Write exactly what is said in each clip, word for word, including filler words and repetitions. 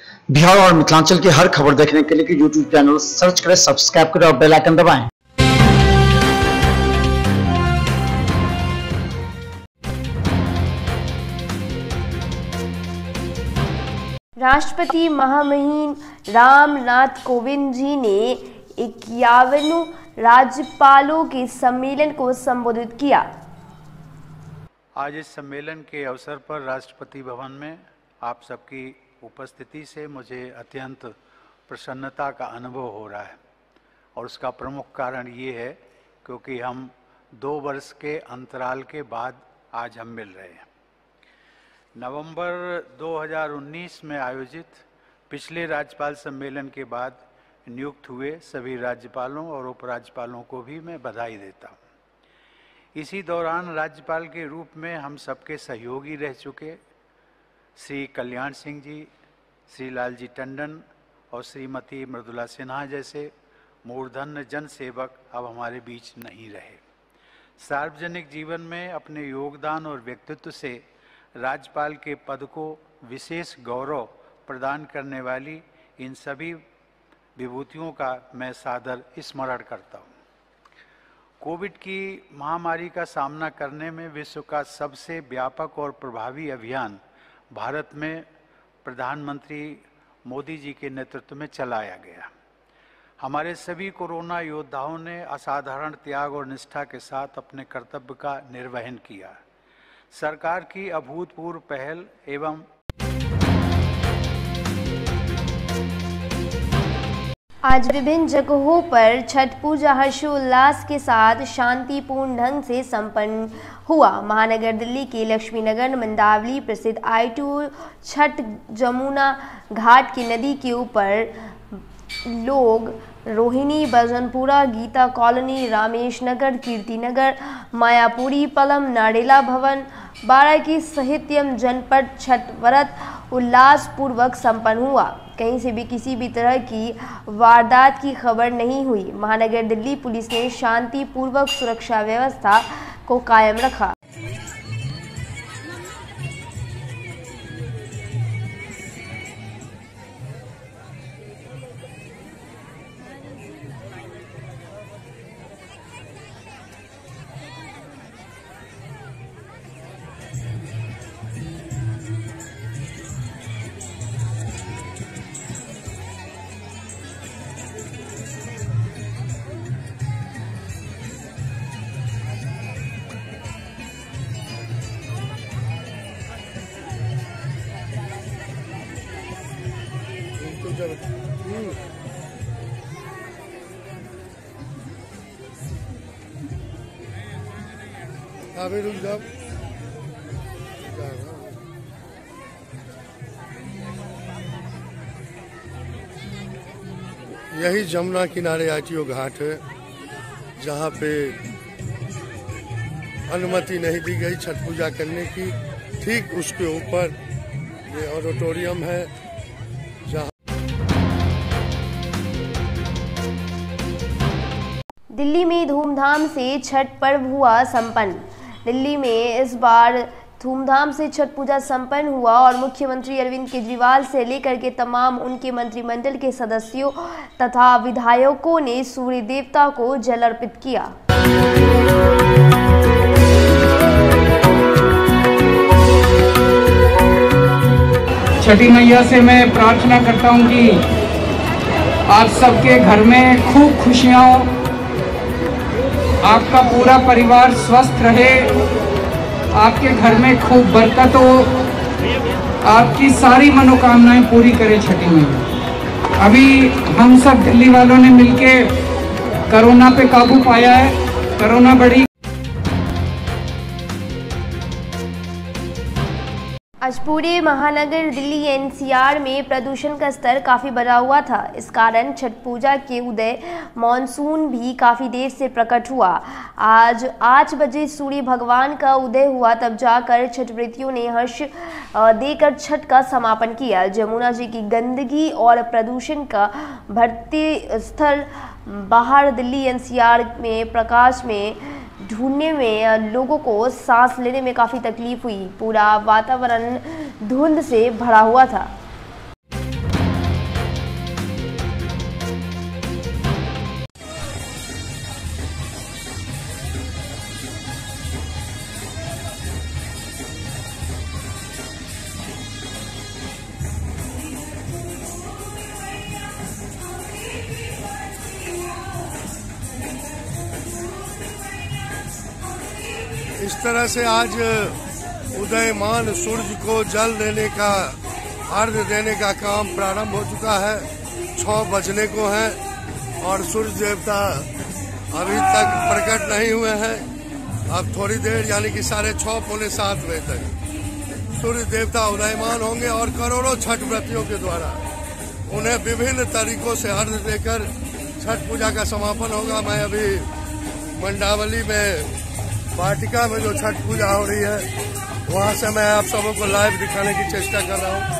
बिहार और मिथिलांचल की हर खबर देखने के लिए यूट्यूब चैनल सर्च करें, सब्सक्राइब करें और बेल आइकन दबाएं। राष्ट्रपति महामहिम रामनाथ कोविंद जी ने इक्यावनों राज्यपालों के सम्मेलन को संबोधित किया। आज इस सम्मेलन के अवसर पर राष्ट्रपति भवन में आप सबकी उपस्थिति से मुझे अत्यंत प्रसन्नता का अनुभव हो रहा है और उसका प्रमुख कारण ये है क्योंकि हम दो वर्ष के अंतराल के बाद आज हम मिल रहे हैं। नवंबर दो हज़ार उन्नीस में आयोजित पिछले राज्यपाल सम्मेलन के बाद नियुक्त हुए सभी राज्यपालों और उपराज्यपालों को भी मैं बधाई देता हूँ। इसी दौरान राज्यपाल के रूप में हम सबके सहयोगी रह चुके श्री कल्याण सिंह जी, श्री लालजी टंडन और श्रीमती मृदुला सिन्हा जैसे मूर्धन्य जन सेवक अब हमारे बीच नहीं रहे। सार्वजनिक जीवन में अपने योगदान और व्यक्तित्व से राज्यपाल के पद को विशेष गौरव प्रदान करने वाली इन सभी विभूतियों का मैं सादर स्मरण करता हूँ। कोविड की महामारी का सामना करने में विश्व का सबसे व्यापक और प्रभावी अभियान भारत में प्रधानमंत्री मोदी जी के नेतृत्व में चलाया गया। हमारे सभी कोरोना योद्धाओं ने असाधारण त्याग और निष्ठा के साथ अपने कर्तव्य का निर्वहन किया। सरकार की अभूतपूर्व पहल एवं आज विभिन्न जगहों पर छठ पूजा हर्षोल्लास के साथ शांतिपूर्ण ढंग से संपन्न हुआ। महानगर दिल्ली के लक्ष्मी नगर मंदावली प्रसिद्ध आई टू छठ जमुना घाट की नदी के ऊपर लोग रोहिणी, बजनपुरा, गीता कॉलोनी, रामेश नगर, कीर्ति नगर, मायापुरी, पलम, नाडेला भवन, बाराकी सहित जनपद छठ व्रत उल्लास पूर्वक संपन्न हुआ। कहीं से भी किसी भी तरह की वारदात की खबर नहीं हुई। महानगर दिल्ली पुलिस ने शांतिपूर्वक सुरक्षा व्यवस्था को कायम रखा। अभी रुक जाओ। यही जमुना किनारे आईटीओ घाट है जहाँ पे अनुमति नहीं दी गई छठ पूजा करने की। ठीक उसके ऊपर ये ऑडिटोरियम है जहाँ दिल्ली में धूमधाम से छठ पर्व हुआ संपन्न। दिल्ली में इस बार धूमधाम से छठ पूजा संपन्न हुआ और मुख्यमंत्री अरविंद केजरीवाल से लेकर के तमाम उनके मंत्रिमंडल के सदस्यों तथा विधायकों ने सूर्य देवता को जल अर्पित किया। छठी मैया से मैं प्रार्थना करता हूं कि आप सबके घर में खूब खुशियां हो, आपका पूरा परिवार स्वस्थ रहे, आपके घर में खूब बरकत हो, आपकी सारी मनोकामनाएं पूरी करे छठी मैया। अभी हम सब दिल्ली वालों ने मिलके कोरोना पे काबू पाया है। कोरोना बड़ी आज पूरे महानगर दिल्ली एनसीआर में प्रदूषण का स्तर काफ़ी बढ़ा हुआ था। इस कारण छठ पूजा के उदय मानसून भी काफ़ी देर से प्रकट हुआ। आज आठ बजे सूर्य भगवान का उदय हुआ, तब जाकर छठ व्रतियों ने हर्ष देकर छठ का समापन किया। जमुना जी की गंदगी और प्रदूषण का बढ़ते स्थल बाहर दिल्ली एनसीआर में प्रकाश में ढूंढने में लोगों को सांस लेने में काफ़ी तकलीफ हुई। पूरा वातावरण धुंध से भरा हुआ था। जिस तरह से आज उदयमान सूरज को जल देने का अर्घ देने का काम प्रारंभ हो चुका है, छह बजने को है और सूर्य देवता अभी तक प्रकट नहीं हुए हैं। अब थोड़ी देर यानी कि साढ़े छह पौने सात बजे तक सूर्य देवता उदयमान होंगे और करोड़ों छठ व्रतियों के द्वारा उन्हें विभिन्न तरीकों से अर्घ देकर छठ पूजा का समापन होगा। मैं अभी मंडावली में वाटिका में जो छठ पूजा हो रही है वहां से मैं आप सबों को लाइव दिखाने की चेष्टा कर रहा हूं।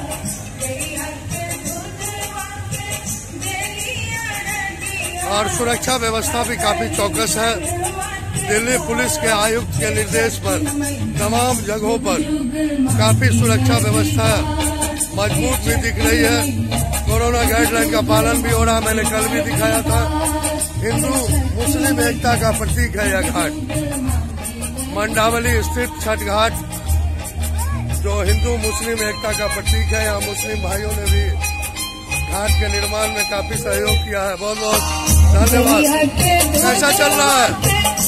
और सुरक्षा व्यवस्था भी काफी चौकस है। दिल्ली पुलिस के आयुक्त के निर्देश पर तमाम जगहों पर काफी सुरक्षा व्यवस्था मजबूत भी दिख रही है। कोरोना गाइडलाइन का पालन भी हो रहा, मैंने कल भी दिखाया था। हिंदू मुस्लिम एकता का प्रतीक है यह घाट, मंडावली स्थित छठ घाट जो हिंदू मुस्लिम एकता का प्रतीक है। यहाँ मुस्लिम भाइयों ने भी घाट के निर्माण में काफी सहयोग किया है, बहुत बहुत धन्यवाद। कैसा चल रहा है?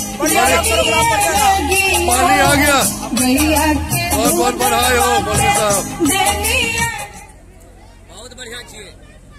पानी आ गया, बहुत बहुत बधाई हो मोदी साहब, बहुत बढ़िया चीज।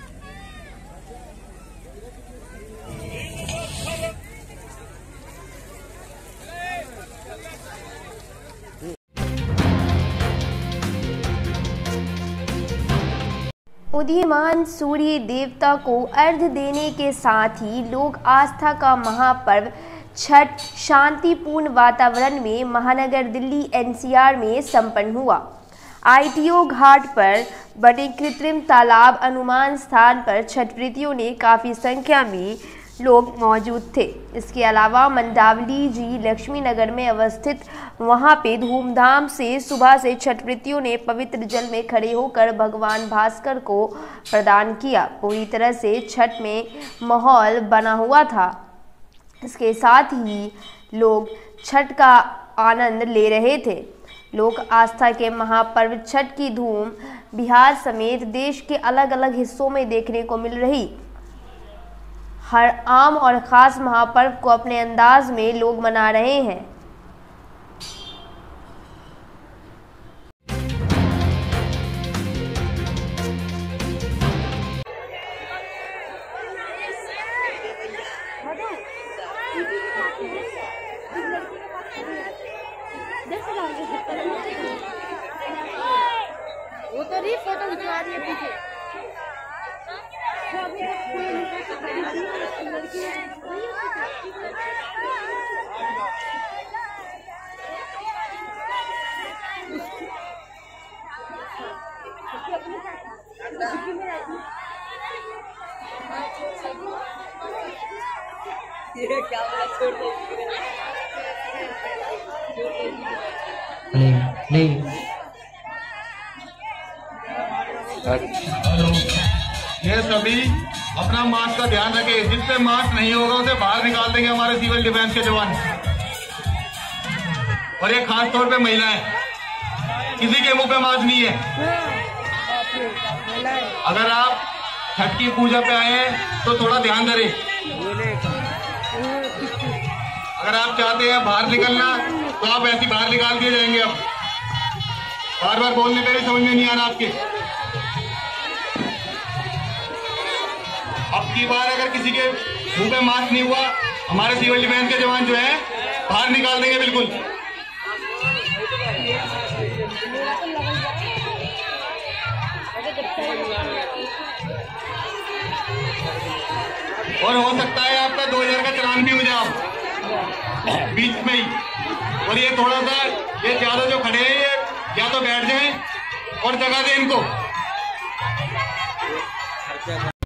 उदीयमान सूर्य देवता को अर्घ्य देने के साथ ही लोक आस्था का महापर्व छठ शांतिपूर्ण वातावरण में महानगर दिल्ली एनसीआर में संपन्न हुआ। आईटीओ घाट पर बने कृत्रिम तालाब अनुमान स्थान पर छठ व्रतियों ने काफ़ी संख्या में लोग मौजूद थे। इसके अलावा मंडावली जी लक्ष्मी नगर में अवस्थित वहां पे धूमधाम से सुबह से छठ व्रतियों ने पवित्र जल में खड़े होकर भगवान भास्कर को प्रदान किया। पूरी तरह से छठ में माहौल बना हुआ था। इसके साथ ही लोग छठ का आनंद ले रहे थे। लोक आस्था के महापर्व छठ की धूम बिहार समेत देश के अलग अलग हिस्सों में देखने को मिल रही। हर आम और ख़ास महापर्व को अपने अंदाज में लोग मना रहे हैं। वो तो रही फोटो खिंचवा रही है पीछे। ये क्या बोला, छोड़ दो। नहीं नहीं ये सभी अपना मास्क का ध्यान रखें। जिससे मास्क नहीं होगा उसे बाहर निकाल देंगे हमारे सिविल डिफेंस के जवान। और ये खास तौर पे महिलाएं, किसी के मुंह पे मास्क नहीं है। अगर आप छठ की पूजा पे आए हैं तो थोड़ा ध्यान करें। अगर आप चाहते हैं बाहर निकलना तो आप ऐसे बाहर निकाल दिए जाएंगे। अब बार बार बोलने पे भी समझ में नहीं आना आपके। अब की बार अगर किसी के मुंह पे मास्क नहीं हुआ, हमारे सिविल डिफेंस के जवान जो है बाहर निकाल देंगे बिल्कुल। और हो सकता है आपका दो हजार का चालान भी हो जाए बीच में ही। और ये थोड़ा सा ये ज्यादा जो खड़े हैं ये या तो बैठ जाएं और जगह दें इनको।